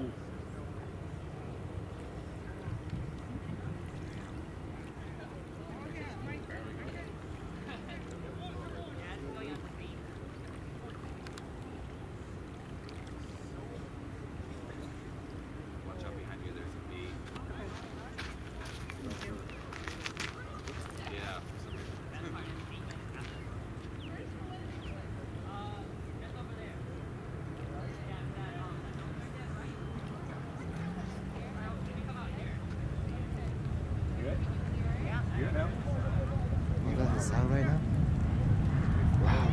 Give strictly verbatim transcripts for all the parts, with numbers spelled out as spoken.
beaucoup. You got the sound right now? Wow.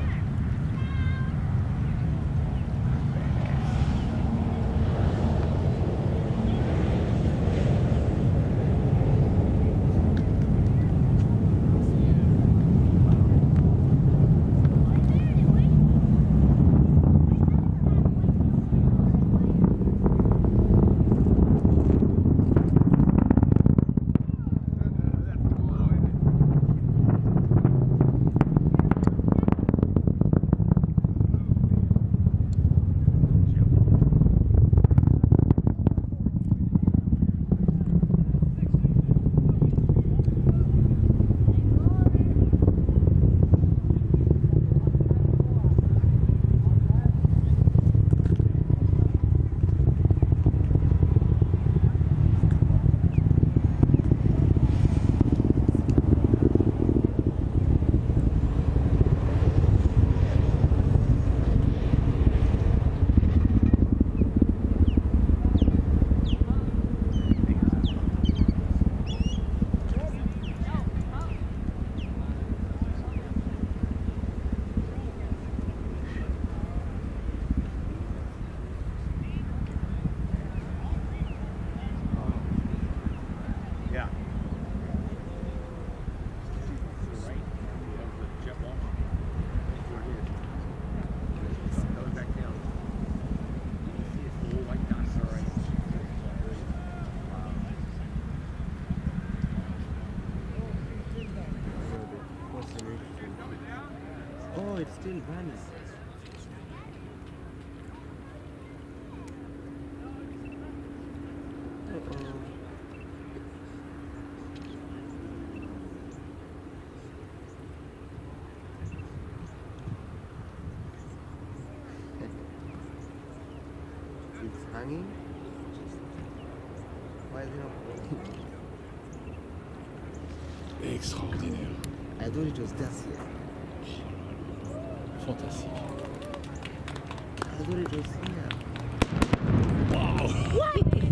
Oh, it's still running. Uh-oh. It's hanging? Why is it not falling? Extraordinaire. I thought it was just here. Fantastique. I thought it was here. Wow. What?